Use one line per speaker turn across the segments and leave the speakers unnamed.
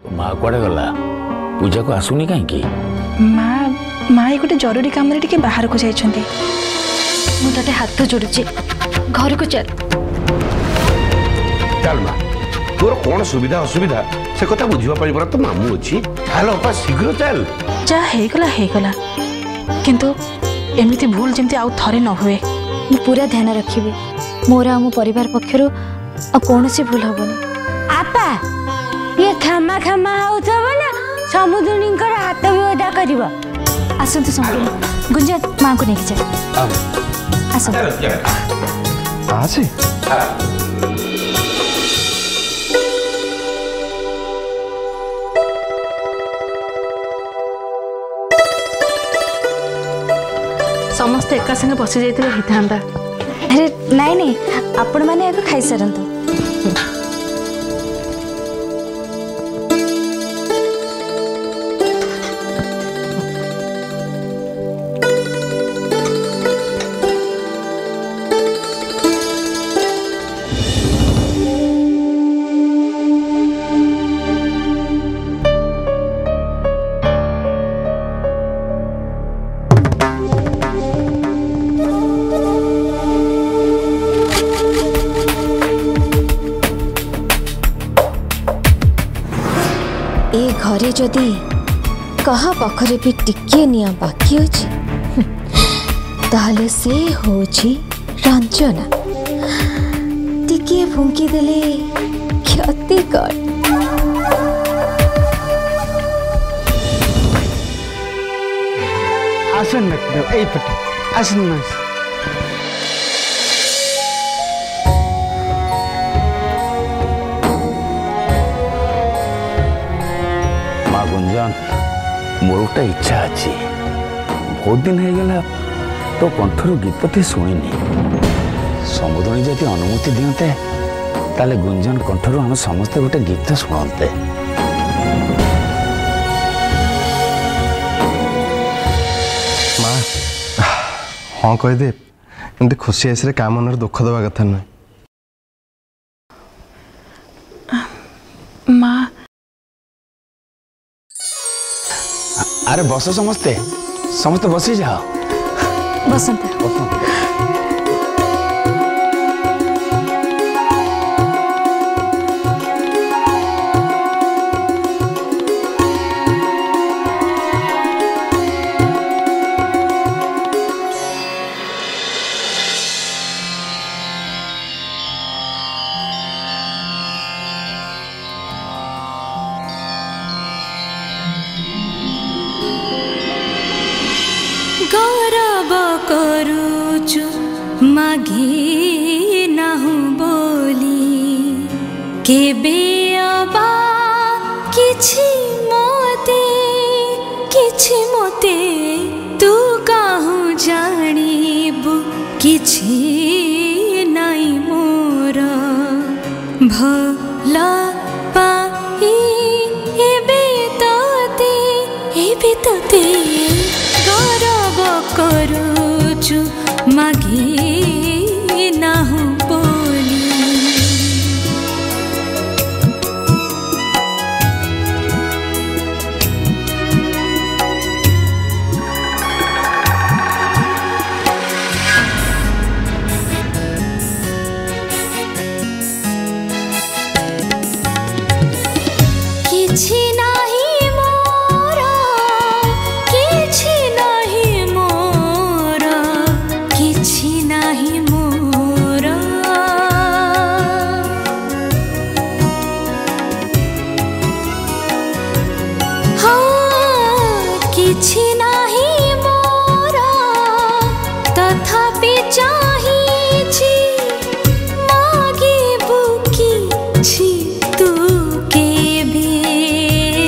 माँ कुआड़े गला पूजा को आसुनी कहीं
माँ माँ गोटे जरूरी काम रे बाहर को जाइछन्ती।
मु तते हाथ जोड़ुची घर को चल
चल माँ तोर कौन सुविधा असुविधा से कथा बुझा पड़ा तो मामू अच्छी चल अपा शीघ्र चल
जा हेगला किंतु एमती भूल जमती आउ थरे न हुए।
मु पूरा ध्यान रखिबी मोर आ मो परिवार पक्षरु आ कोनोसी भूल होबनी।
आपा ये खामा खामा होतबो ना समुद्रनीकर हाथ भी ओदा करिवो।
आसंतु समुद्र गुंजन मां को नेकी चल आसंतु
आसे
समस्त एका संगे बसी जाइते हितांता।
अरे नहीं नहीं आपण माने आको खाई सरंतु। ए घरे जदि कहा पाखरे भी टिके निया बाकी अछि ताले से होछि रंजना टिके फुंकी देले क्षति कर।
आसन रख ए पटे आसन में
गुंजन मोर गोटे इच्छा अच्छी बहुत दिन हो गला तो कंठर गीत टे शुणी समुद्री जदि अनुमति दियते ताले गुंजन कंठर हम समस्ते गोटे गीत शुणते।
माँ हाँ कहीदे एमती खुशी आसरे का मन दुख दवा कथा नुहे।
माँ
अरे बस समस्ते समस्ते बसी जाओ
बसंत
गौरव करुचु माघे नाहु बोली केबे अबा किछि मोते तू काहु जानिबु किछि नाई मोर भला पाई एबे तते गौरव करुचु माघे नाहु बोली। किछि नाही मोर किछि नाही मोर किछि नाही मोर हाँ किछि नाही मोर तथापि चाहिछि मागिबु किछि तू केबे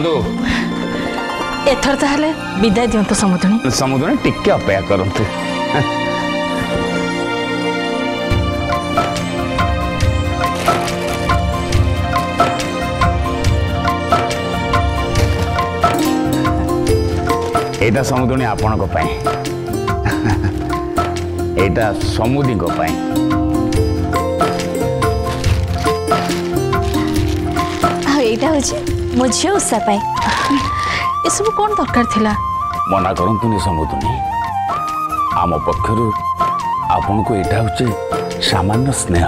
बंधु
एथर ताहले विदाय दियंतु समुद्रणी
समुद्र टिके अपेक्षा करंतु एटा समुद्रणी आपण को पाए एटा समुदी को पाए
एटा होची मो झियो उषा पाए
ये सब कौन दरकार थिला
मना करंतुनी समुद्रणी आम पक्षरु आपण को एटा होचे सामान्य स्नेह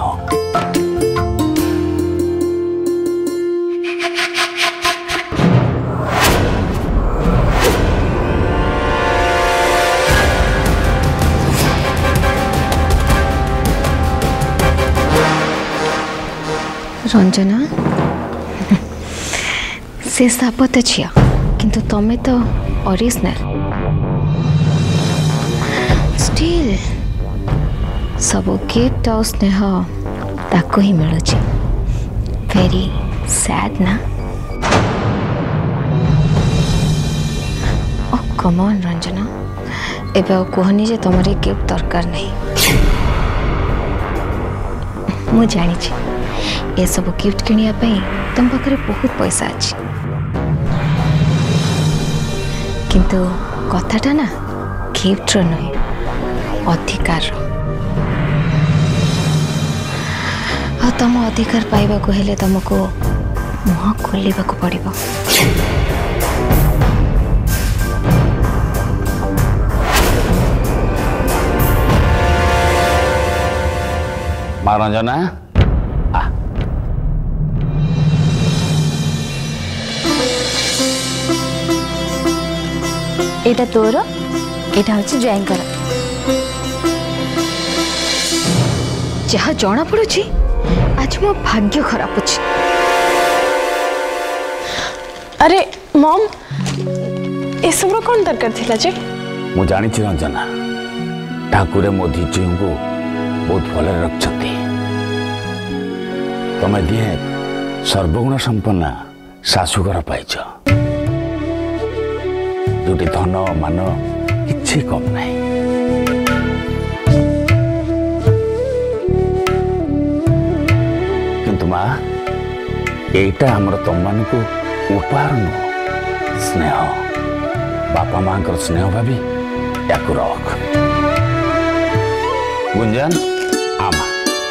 रंजना से साप तो झिया किंतु तमें तो ओरिजिनल स्टिल सब गिफ्ट और स्नेह ताको ही मिलू वेरी सैड ना ओ कम ऑन रंजना एबे कहनी जे तुम्हारी गिफ्ट दरकार नहीं मु जानी ये सब गिफ्ट किनिया तुम पाखे बहुत पैसा अच्छी किंतु कथाटा ना गिफ्ट नुहे अधिकार तुम अधिकार पाइबा को हेले तुमको मुह खोलिबा को पड़िबो
मां रंजना
एटा तोर एटा होची जयंकर
जहाँ जना पड़ू आज मो भाग्य खराब अच्छी
अरे मॉम ये सब कौन दरकार थिला जे
मु जानी रंजना ठाकुर मो धीजी को बहुत भल रखते तमें दिए सर्वगुण संपन्न शाशुघर पाइछ जोटी धन मान किछि कम नहीं किंतु माँ एटा हमर तुम मान को उपहार नुह स्नेह बापा माँ स्नेह भाभी या रख गुंजन आमा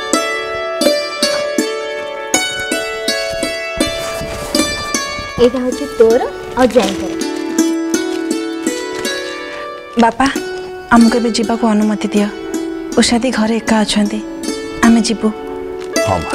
एटा होची तोर और जयंकर
बापा आमको भी जीवा को अनुमति दियो उषादी घरे एका अच्छा आम जीवु
हाँ माँ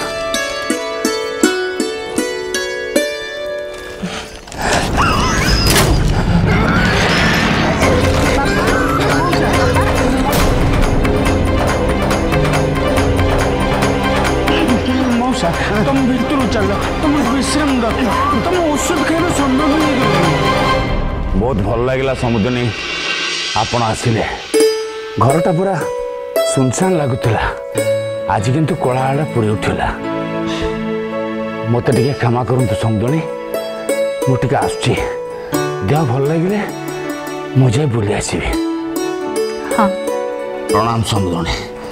तुम भितर चल तुम विश्राम रख तुम औषध खाइल संभव
बहुत भल लगे समुद्रनी आपण आसिले घरटा पूरा सुनसान लगुला आज किंतु कोलाहल पूरी उठला मत टे क्षमा करतु समुद्रनी मुझे आसुची देह भल लगे मुझे बुली आसबि
हाँ
प्रणाम समुद्रनी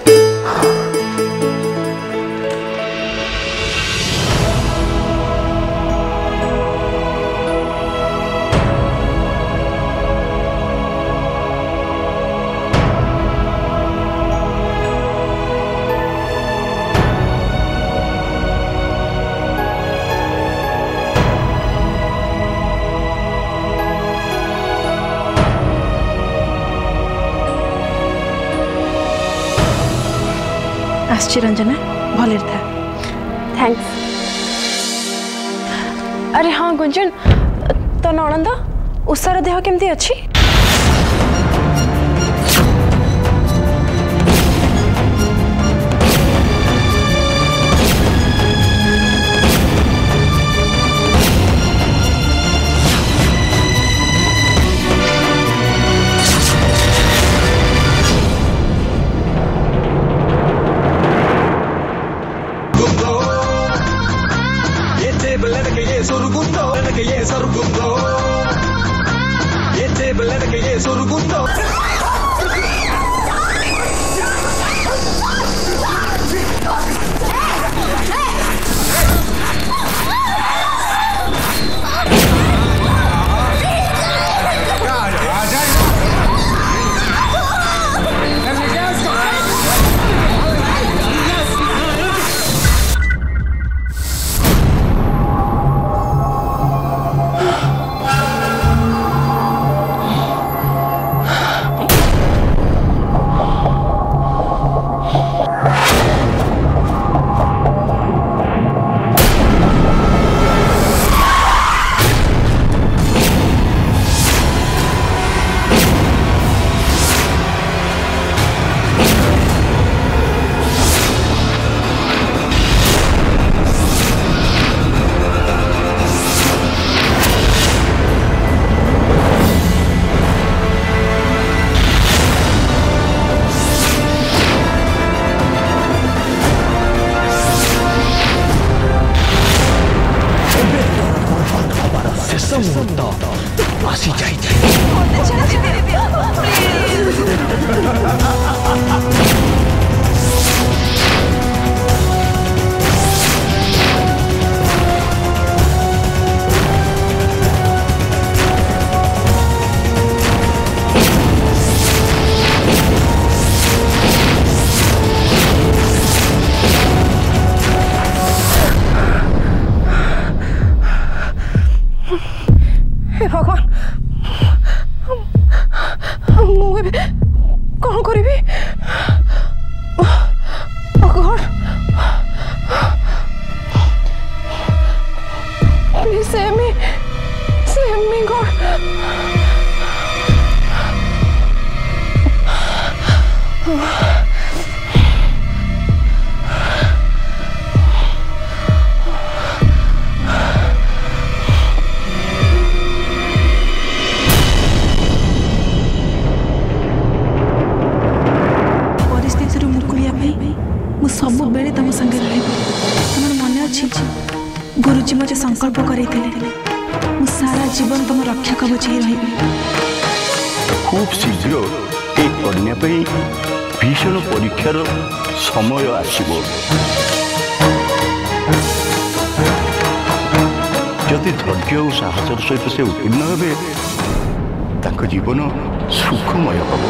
आसची रंजना भले था
थैंक्स
अरे हाँ गुंजन तो नणंद उषार देह केमती अच्छी
ये
आसी जाए
कौन करी प्लीज save me God. सब बेले तुम संगे तुम मन अच्छी गुरुजी मत संकल्प करते सारा जीवन तुम रक्षा कवच ही रही
खूब शीघ्र ये कन्या भीषण परीक्षार समय आसब जदि धैर्य और साहसर सहित से उत्तीर्ण हे जीवन सुखमय हम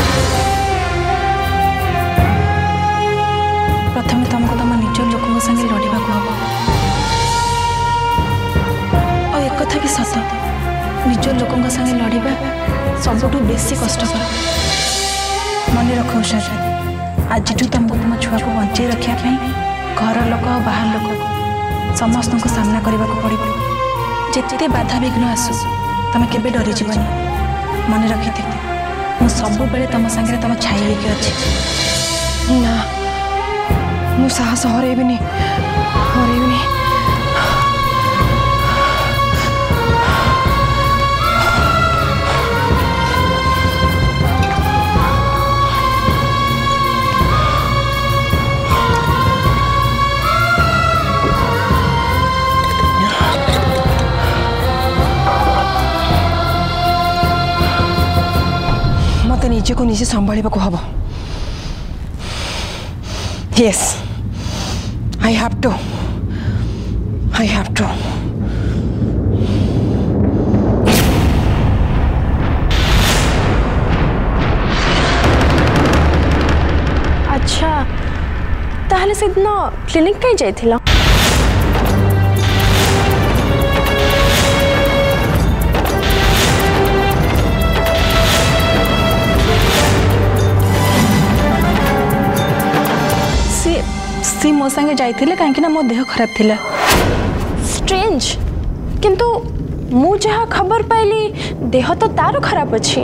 प्रथम तुमको तुम निज लोकों संगे लड़ाक हम और एक कथा भी सत निज लोकों संगे लड़ाई सबुठ बेसी कष्टकर मन रख उषा आज तुमको तुम छुआ को बंचे रखापी घर लोक और बाहर लोक समस्त को सामना करने को पड़ो जिते बाधा विघ्न आसू तुम के डरी जीवन मन रखी मुझ सब बेले तुम संगे तुम छाई लेके अच्छी ना मु साहस हरैबिनी मत निजे को निजे संभाल हम यस I have to. अच्छा ताहले से दिन क्लिनिक कहीं जाइथिला सी मो संगे जाइथिले काहेकि ना मो देह खराब थिला स्ट्रेंज किंतु मु जहा खबर पाइली देह तो तार खराब अछि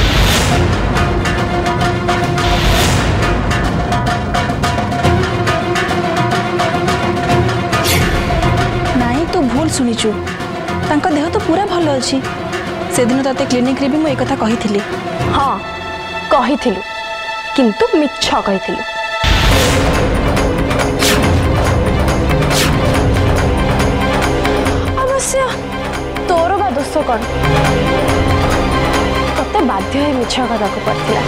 नहीं तो भूल सुनिचु तांका देह तो पूरा भलो अछि से दिन तते क्लिनिक रे भी मो एक कथा कहिथिली हां कहिथिलु किंतु मिछ कहिथिलु तोर बा दोष कौन मते बाध्य होई मिछ कहबाकू पड़थिला।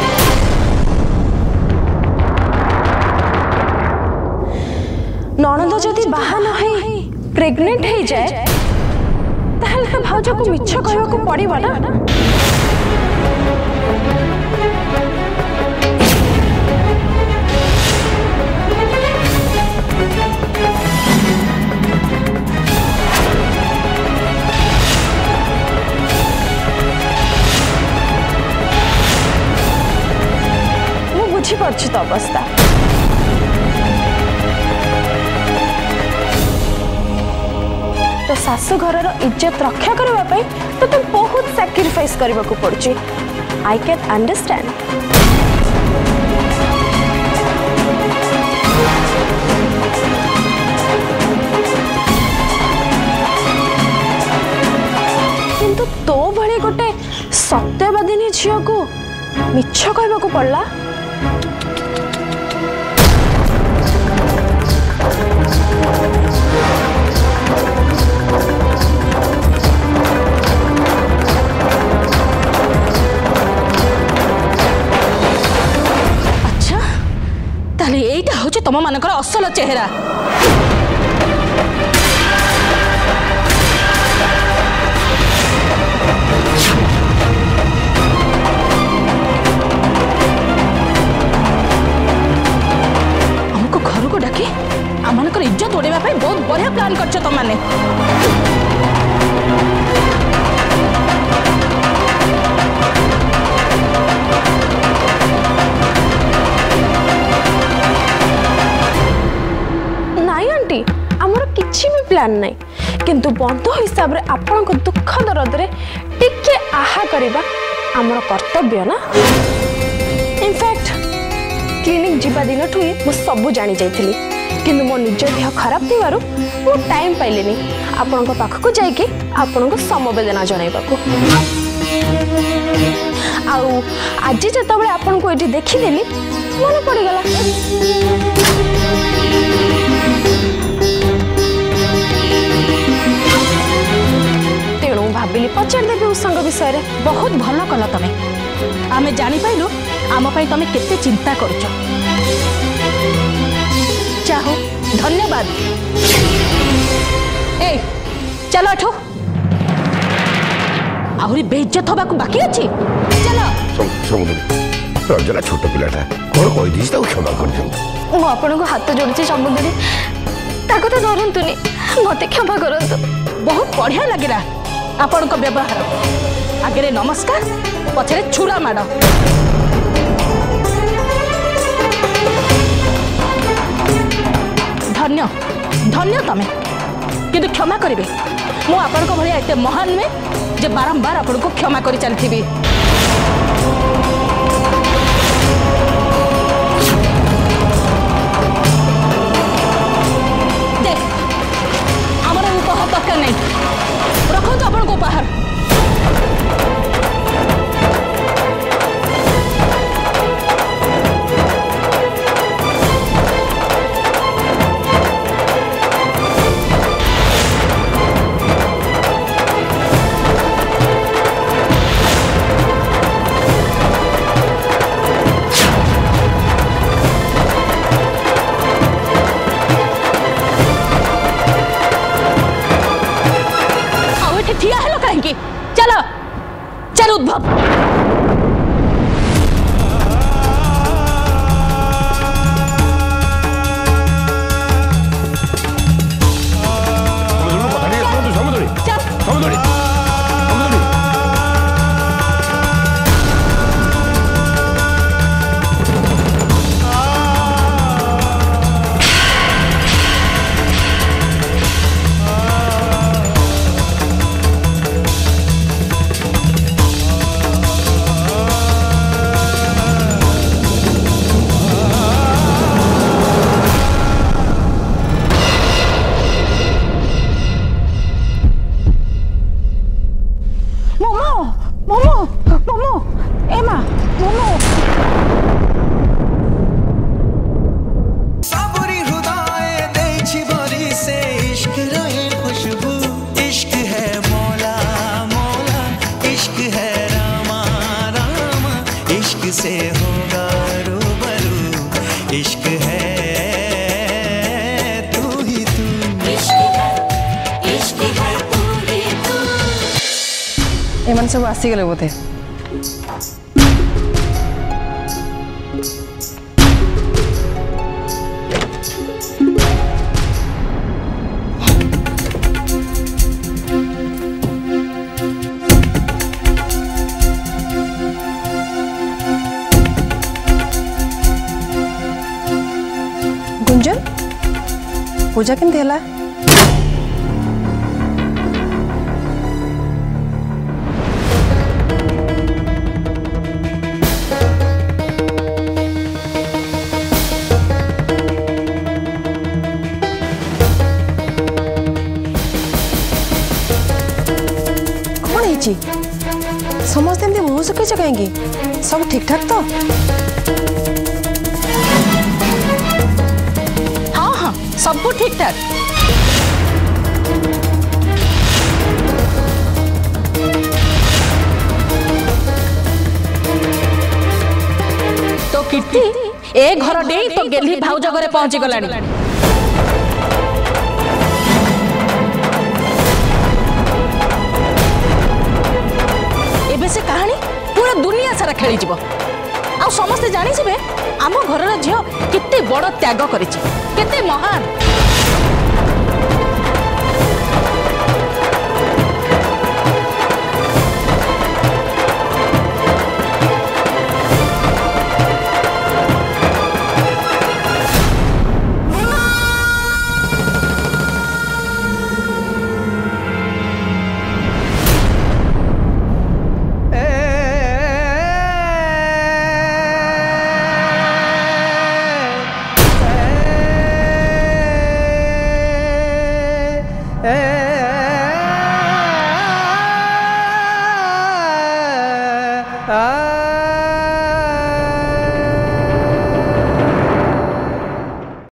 नणंद जदि बाहा न होई प्रेग्नेंट हो जाए ताहले भाउज को मिछ कहबाकू पड़िबो ना। बुझीपार्छ तो अवस्था। तो सासु घर इज्जत रक्षा करने तो तुम बहुत सैक्रिफाइस करने को पड़ुची। I can understand. किंतु तो भले गोटे सत्यवादिनी झील को मिछ कहबा को पड़ला। अच्छा ताले एटा होचे तम मानकर असल चेहरा। आमको इज्जत उड़ेवा बहुत बढ़िया प्लान करछ तुम माने। नाई आंटी आमर किछि भी प्लान नहीं, किंतु बंधु हिसाब रे आपन को दुख दर्द रे टिके आहा करबा आमर कर्तव्य ना। इनफैक्ट क्लिनिक जीवा दिन ठु मु सब जानी जाइथिली, किंतु मो निज देह खराब थिबारु मो टाइम पाइलेनी आपन को पाख को जाई के आपन को समवेदना जणाइबा को। आउ आज जतबे आपन को एठी देखि देली मन पड़ी गला। तेणु भाबिली पचार देबे उसंग विषय रे। बहुत भलो कला तमे, आमे जानि पाइलु आम पई तमे केते चिंता करछ। चाहो धन्यवाद। ए चलो अठो आहुरी बेइज्जत होबाकू बाकी अछि। चलो
समुद्री रंजना छोट पिलाटा कोन कहि दिस ताऊ क्षमा कर दियो।
मो आपन को हाथ जोड़छि समुद्री, ताको तो धरंतुनी मते क्षमा करंतु।
बहुत बढ़िया लागिला आपन को व्यवहार। आगे नमस्कार पछरे छुरा माड़। धन्य धन्य तमें, किंतु क्षमा करेंगे मु आपण को भाया एते महान में जे बारंबार आपण को क्षमा करी चलथि। देख हमर उपहार दरकार नहीं, रखो तो आपण को उपहार।
इश्क से होगा रूबरू, इश्क है तू ही तू, इश्क है तू ही तू।
एमन सब आसीगले बोधे। गुंजन पूजा केमती है? कौन है समस्त एमती मुँह सुखीच कहीं सब ठीक ठाक तो?
सब ठीक ठाक। तो कीर्ति ए घर डे तो गेली भाउज घरे पहुंची गलानी। एबे से कहानी पूरा दुनिया सारा खेली जीव आ समस्ते जानी जिवे आम घरर झियो केते बड़ त्याग करिछि, केते महान।
आ